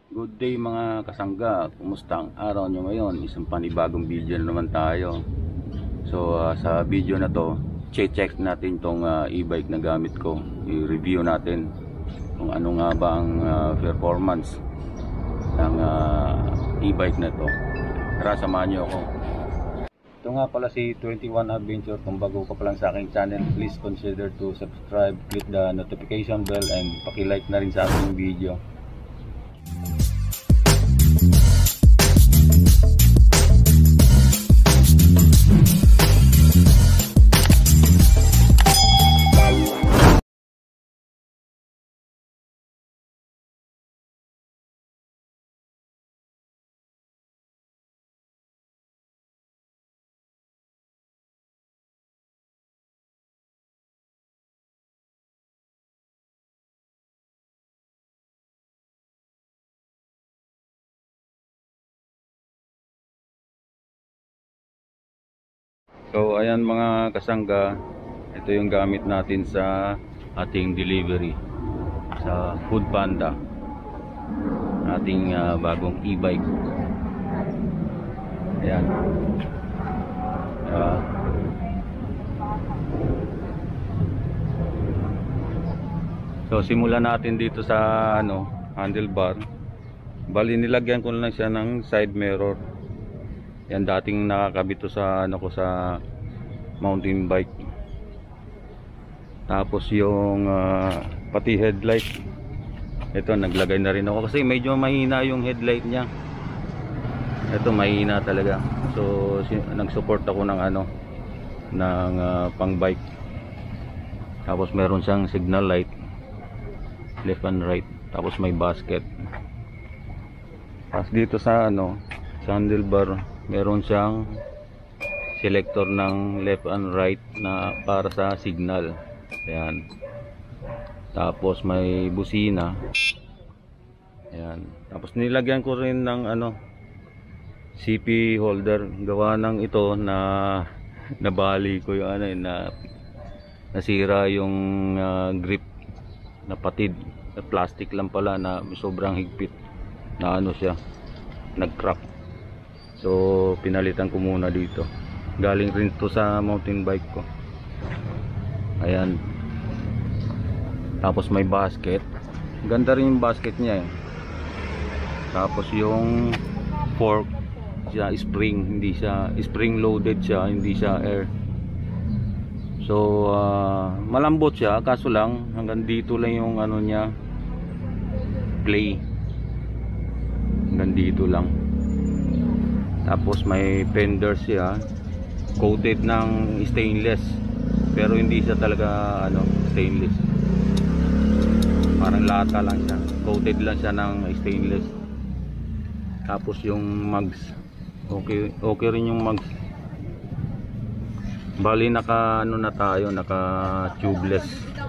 Good day mga kasangga, kumusta ang araw nyo ngayon? Isang panibagong video na naman tayo. So sa video na to, check natin tong e-bike na gamit ko. I-review natin kung ano nga ba ang performance ng e-bike na to. Tara, samahan nyo ako. Ito nga pala si 21 Adventure. Kung bago ka pa lang sa aking channel, please consider to subscribe, click the notification bell, and paki-like na rin sa aking video. So ayan mga kasangga, ito yung gamit natin sa ating delivery sa Food Panda, ating bagong e-bike. Ayan. So simulan natin dito sa handlebar. Bali nilagyan ko lang siya ng side mirror. Yan, dating nakakabit to sa ko sa mountain bike. Tapos yung pati headlight, ito naglagay na rin ako kasi medyo mahina yung headlight niya. Ito mahina talaga. So nag-support ako ng ng pang bike. Tapos meron siyang signal light left and right. Tapos may basket. Tapos dito sa sa handlebar, meron siyang selector ng left and right na para sa signal. Ayan. Tapos may busina. Ayan. Tapos nilagyan ko rin ng CP holder. Gawa ng ito na nabali ko yung na nasira yung grip na patid. Plastic lang pala na sobrang higpit na siya, nag-crack. So pinalitan ko muna dito. Galing rin to sa mountain bike ko. Ayan. Tapos may basket. Ganda rin yung basket niya eh. Tapos yung fork siya spring, hindi siya spring loaded siya, hindi siya air. So malambot siya, kaso lang hanggang dito lang yung niya, play. Hanggang dito lang. Tapos may fender siya, coated ng stainless, pero hindi siya talaga stainless, parang lata lang siya, coated lang siya ng stainless. Tapos yung mugs, okay rin yung mugs. Bali naka na tayo, naka tubeless.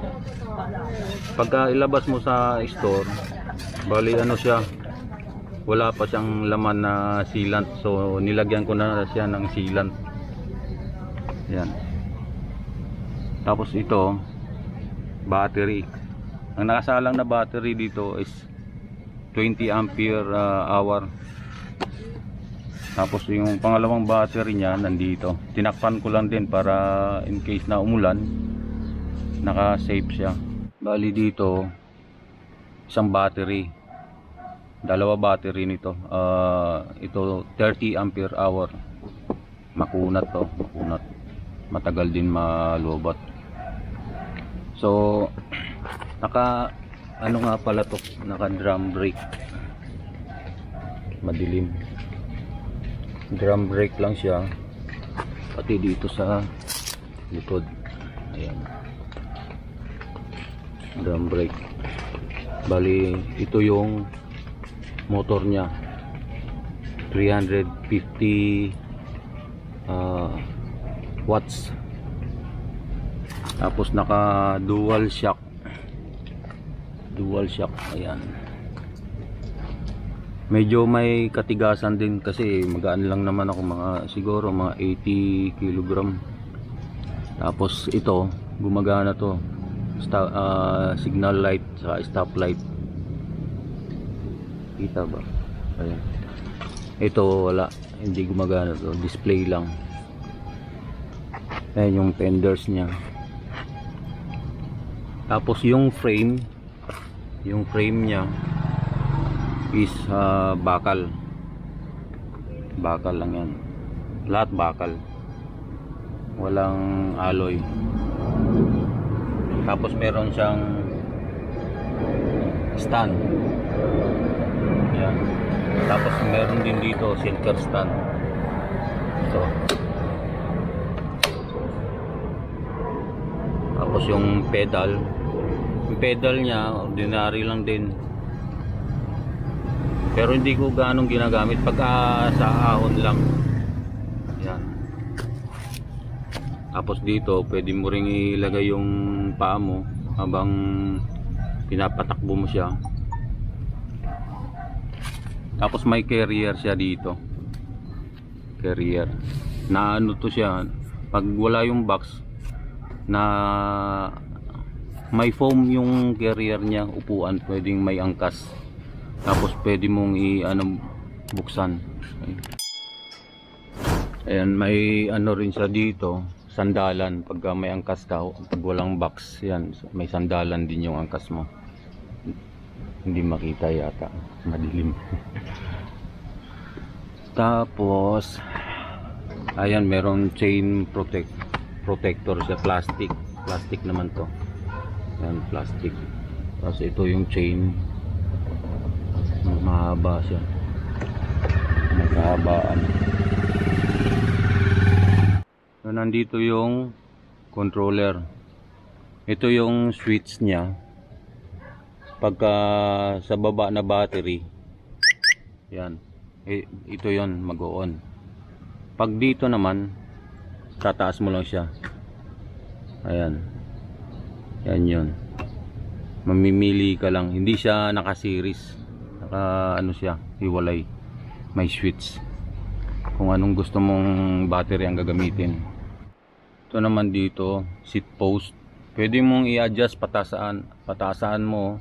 Pagka ilabas mo sa store, bali siya, wala pa siyang laman na sealant, so nilagyan ko na siya ng sealant. Yan. Tapos ito, battery. Ang nakasalang na battery dito is 20 ampere hour. Tapos yung pangalawang battery niya nandito. Tinakpan ko lang din para in case na umulan, naka-save siya. Bali dito, isang battery, dalawa battery nito. Ito 30 ampere hour. Makunat to, makunat. Matagal din malubat. So naka nga pala to, naka drum brake. Madilim. Drum brake lang siya. Pati dito sa likod. Ayan. Drum brake. Bali ito yung motor niya, 350 watts. Tapos naka dual shock. Ayan. Medyo may katigasan din kasi magaan lang naman ako, siguro mga 80 kg. Tapos ito gumagana to, signal light sa stop light. Kita ba? Ayan. Ito wala, hindi gumagana to, display lang. Ayan yung fenders niya. Tapos yung frame niya is bakal. Bakal lang yan. Lahat bakal. Walang alloy. Tapos meron siyang stand. Yan. Tapos meron din dito silker stand. So. Tapos yung pedal niya ordinary lang din. Pero hindi ko ganong ginagamit pagka sa ahon lang. Yan. Tapos dito pwede mo ring ilagay yung paa mo habang pinapatakbo mo siya. Tapos may carrier siya dito. Carrier. Na ano to siya, pag wala yung box na may foam yung carrier niya, upuan, pwedeng may angkas. Tapos pwede mong buksan. Ayan, may ano rin siya dito, sandalan pagka may angkas ka, pag walang box, yan, may sandalan din yung angkas mo. Hindi makita yata, madilim. Tapos ayan, meron chain protector siya, plastic naman to. Ayan, plastic. Tapos ito yung chain, mahaba siya, nagkahabaan. So, nandito yung controller. Ito yung switch niya. Pagka sa baba na battery, yan, ito yon, mag-on. Pag dito naman, tataas mo lang siya. Ayan, yan yun. Mamimili ka lang, hindi siya naka-series, ano siya, hiwalay. May switch kung anong gusto mong battery ang gagamitin. Ito naman dito, seat post, pwede mong i-adjust patasaan mo.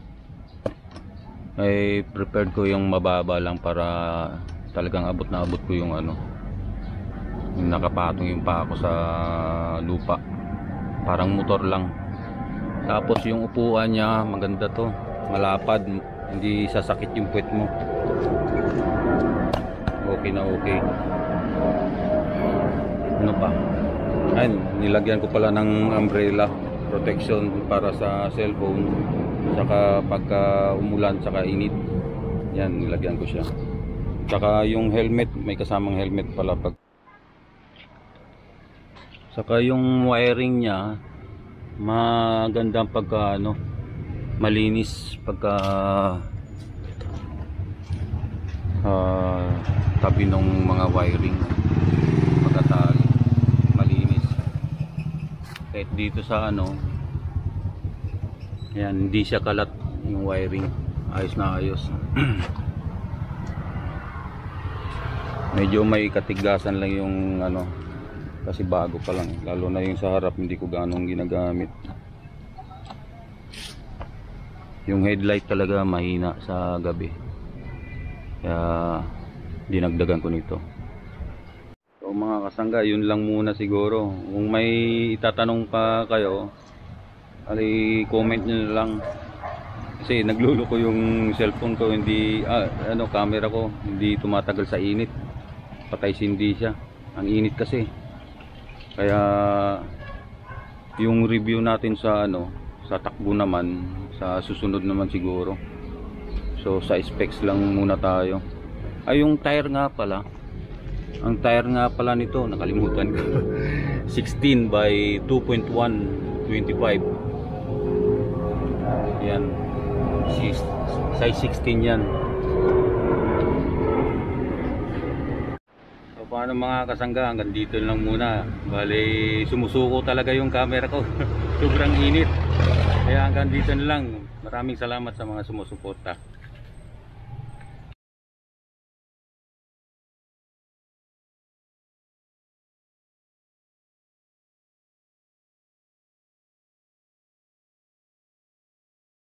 Ay prepared ko yung mababa lang para talagang abot na abot ko yung yung nakapatong yung paa ko sa lupa, parang motor lang. Tapos yung upuan niya maganda to, malapad, hindi sasakit yung puwet mo. Okay na okay. Ano pa? Ayun, nilagyan ko pala ng umbrella protection para sa cellphone, saka pagka umulan saka init, yan, nilagyan ko siya. Saka yung helmet, may kasamang helmet pala. Saka yung wiring niya magandang pagka malinis pagka tabi ng mga wiring, pagkatali malinis. Kahit dito sa yan, hindi siya kalat yung wiring, ayos na ayos. Medyo may katigasan lang yung kasi bago pa lang, lalo na yung sa harap hindi ko ganong ginagamit. Yung headlight talaga mahina sa gabi, kaya dinagdagan ko nito. So mga kasangga, yun lang muna siguro. Kung may itatanong pa kayo, comment nyo lang, kasi nagluluko yung cellphone ko, hindi camera ko hindi tumatagal sa init, patay sindi siya, ang init kasi. Kaya yung review natin sa sa takbo naman, sa susunod naman siguro. So sa specs lang muna tayo. Ay, yung tire nga pala, ang tire nga pala nito nakalimutan ko. 16 by 2.1 25. Yan, size 16 yan. So paano mga kasangga, hanggang dito lang muna. Bali sumusuko talaga yung camera ko. Sobrang init, kaya hanggang dito na lang. Maraming salamat sa mga sumusuporta.